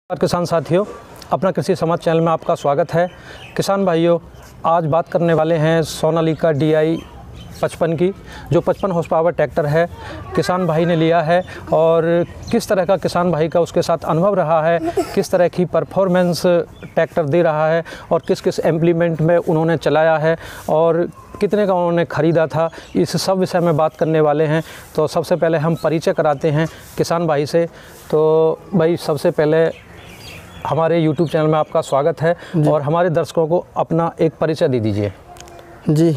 किसान साथियों, अपना कृषि समाज चैनल में आपका स्वागत है। किसान भाइयों, आज बात करने वाले हैं सोनालिका DI 55 की, जो 55 हॉर्स पावर ट्रैक्टर है। किसान भाई ने लिया है और किस तरह का किसान भाई का उसके साथ अनुभव रहा है, किस तरह की परफॉर्मेंस ट्रैक्टर दे रहा है और किस किस इम्प्लीमेंट में उन्होंने चलाया है और कितने का उन्होंने ख़रीदा था, इस सब विषय में बात करने वाले हैं। तो सबसे पहले हम परिचय कराते हैं किसान भाई से। तो भाई, सबसे पहले हमारे YouTube चैनल में आपका स्वागत है और हमारे दर्शकों को अपना एक परिचय दे दीजिए। जी,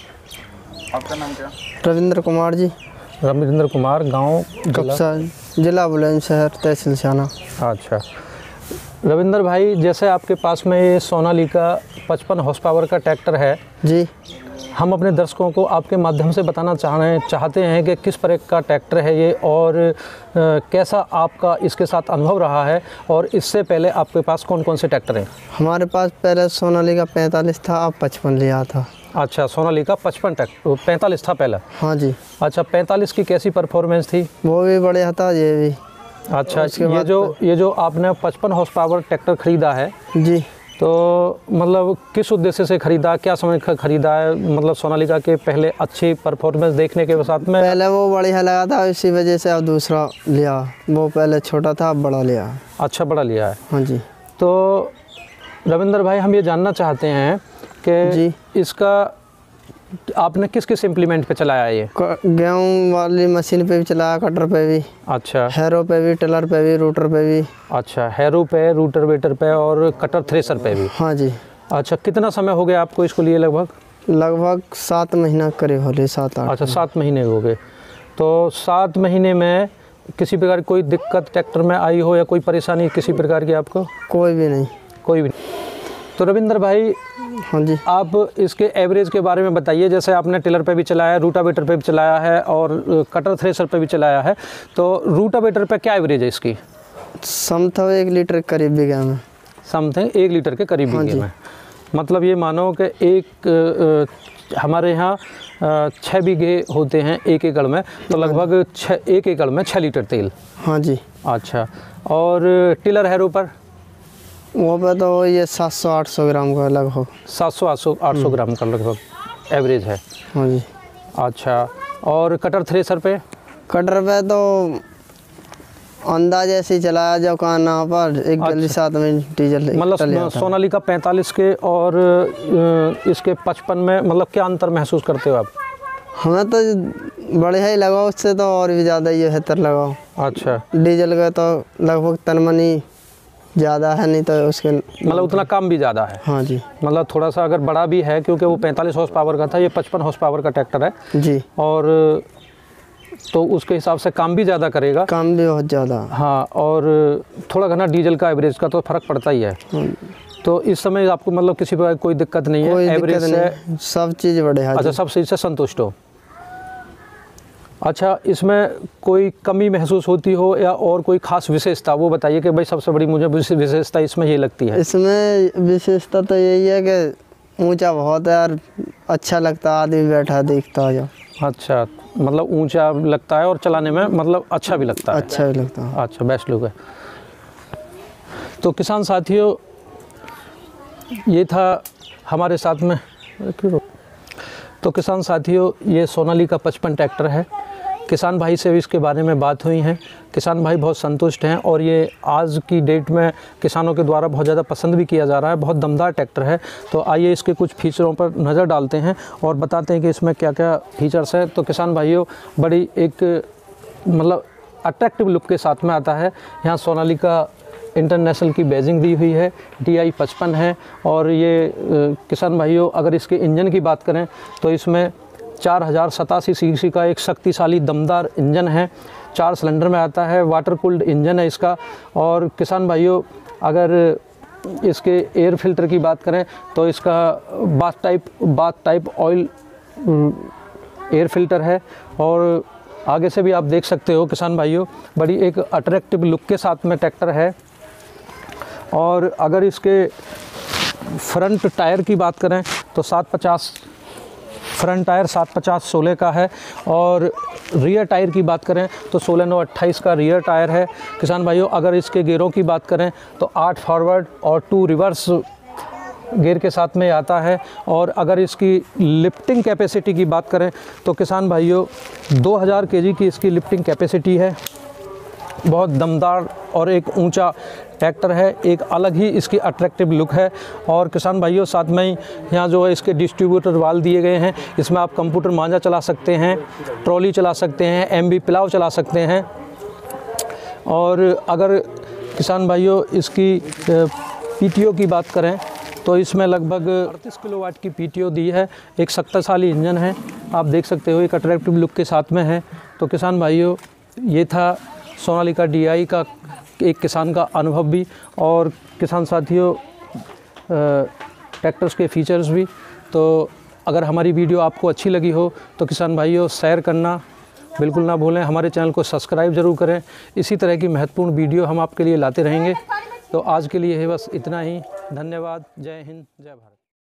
आपका नाम क्या? रविंद्र कुमार जी। रविंद्र कुमार, गांव कपसा, जिला बुलंदशहर, तहसील शाना। अच्छा रविंद्र भाई, जैसे आपके पास में ये सोनालिका 55 हॉर्स पावर का ट्रैक्टर है जी, हम अपने दर्शकों को आपके माध्यम से बताना चाहते हैं कि किस तरह का ट्रैक्टर है ये और कैसा आपका इसके साथ अनुभव रहा है, और इससे पहले आपके पास कौन कौन से ट्रैक्टर हैं? हमारे पास पहले सोनालिका 45 था, अब 55 लिया था। अच्छा, सोनालिका 45 था पहले। हाँ जी। अच्छा, 45 की कैसी परफॉर्मेंस थी? वो भी बढ़िया था, ये भी। अच्छा, ये जो आपने 55 हॉर्स पावर ट्रैक्टर ख़रीदा है जी, तो मतलब किस उद्देश्य से ख़रीदा, क्या समय ख़रीदा है? मतलब सोनालिका के पहले अच्छी परफॉर्मेंस देखने के साथ में पहले वो बढ़िया लगा था, इसी वजह से अब दूसरा लिया। वो पहले छोटा था, अब बड़ा लिया। अच्छा, बड़ा लिया है। हाँ जी। तो रविंद्र भाई, हम ये जानना चाहते हैं कि इसका आपने किस किस इम्प्लीमेंट पे चलाया है ये? गेहूँ वाली मशीन पे भी चलाया, कटर पे भी। अच्छा, हैरो पे भी, टिलर पे भी, रूटर पे भी। अच्छा, हैरो पे, रूटर वेटर पे और कटर थ्रेसर पे भी। हाँ जी। अच्छा, कितना समय हो गया आपको इसको लिए? लगभग 7 महीना करीब हो गए, 7-8। अच्छा, 7 महीने हो गए। तो 7 महीने में किसी प्रकार की कोई दिक्कत ट्रैक्टर में आई हो या कोई परेशानी किसी प्रकार की आपको? कोई भी नहीं। कोई भी नहीं। तो रविंद्र भाई, हाँ जी, आप इसके एवरेज के बारे में बताइए। जैसे आपने टिलर पे भी चलाया, रूटावेटर पे भी चलाया है और कटर थ्रेसर पे भी चलाया है, तो रूटावेटर पे क्या एवरेज है इसकी? समथिंग 1 लीटर करीब बीघा में। समथिंग 1 लीटर के करीब बीघे में। मतलब ये मानो कि हमारे यहाँ 6 बीघे होते हैं 1 एकड़ में, तो लगभग 1 एकड़ में 6 लीटर तेल। हाँ जी। अच्छा, और टिलर हैरो पर? वो पे तो ये 700-800 ग्राम का लगभग। 700-800 ग्राम का लगभग एवरेज है। हाँ जी। अच्छा, और कटर थ्रेसर पे? कटर पे तो अंदाज ऐसे ही चलाया जो कहना पर 1 गली 7 में डीजल। मतलब सोनालिका 45 के और इसके 55 में मतलब क्या अंतर महसूस करते हो आप? हमें तो बढ़िया ही लगा, उससे तो और भी ज़्यादा ये बेहतर लगा। अच्छा, डीजल का तो लगभग तनमनी ज़्यादा है, नहीं तो उसके मतलब उतना काम भी ज़्यादा है। हाँ जी। मतलब थोड़ा सा अगर बड़ा भी है, क्योंकि वो 45 हॉर्स पावर का था, ये 55 हॉर्स पावर का ट्रैक्टर है जी, और तो उसके हिसाब से काम भी ज़्यादा करेगा। काम भी बहुत ज़्यादा। हाँ, और थोड़ा घना डीजल का एवरेज का तो फ़र्क पड़ता ही है। तो इस समय आपको मतलब किसी प्रकार कोई दिक्कत नहीं है? एवरेज से सब चीज़ बढ़िया। अच्छा, सब चीज़ से संतुष्ट हो। अच्छा, इसमें कोई कमी महसूस होती हो या और कोई खास विशेषता, वो बताइए कि भाई सबसे बड़ी मुझे विशेषता इसमें ये लगती है। इसमें विशेषता तो यही है कि ऊंचा बहुत है यार, अच्छा लगता है, आदमी बैठा देखता है। अच्छा, मतलब ऊंचा लगता है और चलाने में मतलब अच्छा भी लगता है। अच्छा भी लगता है। अच्छा, बेस्ट लुक है। तो किसान साथियों, ये था हमारे साथ में। तो किसान साथियों, ये सोनालिका 55 ट्रैक्टर है। किसान भाई से भी इसके बारे में बात हुई है। किसान भाई बहुत संतुष्ट हैं और ये आज की डेट में किसानों के द्वारा बहुत ज़्यादा पसंद भी किया जा रहा है। बहुत दमदार ट्रैक्टर है। तो आइए इसके कुछ फीचरों पर नज़र डालते हैं और बताते हैं कि इसमें क्या क्या फीचर्स हैं। तो किसान भाइयों, बड़ी एक मतलब अट्रैक्टिव लुक के साथ में आता है। यहाँ सोनालिका इंटरनेशनल की बैजिंग दी हुई है, DI 55 है। और ये किसान भाइयों, अगर इसके इंजन की बात करें तो इसमें 4087 cc का एक शक्तिशाली दमदार इंजन है। 4 सिलेंडर में आता है, वाटर कूल्ड इंजन है इसका। और किसान भाइयों, अगर इसके एयर फिल्टर की बात करें तो इसका bath type oil air filter है। और आगे से भी आप देख सकते हो किसान भाइयों, बड़ी एक अट्रैक्टिव लुक के साथ में ट्रैक्टर है। और अगर इसके फ्रंट टायर की बात करें तो 750 फ्रंट टायर 750/16 का है। और रियर टायर की बात करें तो 16/9/28 का रियर टायर है किसान भाइयों। अगर इसके गियरों की बात करें तो 8 फॉरवर्ड और 2 रिवर्स गियर के साथ में आता है। और अगर इसकी लिफ्टिंग कैपेसिटी की बात करें तो किसान भाइयों 2000 केजी की इसकी लिफ्टिंग कैपेसिटी है। बहुत दमदार और एक ऊंचा ट्रैक्टर है, एक अलग ही इसकी अट्रैक्टिव लुक है। और किसान भाइयों साथ में ही यहाँ जो है इसके डिस्ट्रीब्यूटर वाल दिए गए हैं, इसमें आप कंप्यूटर मांझा चला सकते हैं, ट्रॉली चला सकते हैं, MB प्लाव चला सकते हैं। और अगर किसान भाइयों इसकी PTO की बात करें तो इसमें लगभग 38 किलोवाट की PTO दी है। एक शक्तिशाली इंजन है, आप देख सकते हो, एक अट्रैक्टिव लुक के साथ में है। तो किसान भाइयों ये था सोनालिका DI का एक किसान का अनुभव भी, और किसान साथियों ट्रैक्टर्स के फीचर्स भी। तो अगर हमारी वीडियो आपको अच्छी लगी हो तो किसान भाइयों शेयर करना बिल्कुल ना भूलें, हमारे चैनल को सब्सक्राइब ज़रूर करें। इसी तरह की महत्वपूर्ण वीडियो हम आपके लिए लाते रहेंगे। तो आज के लिए है बस इतना ही। धन्यवाद। जय हिंद, जय भारत।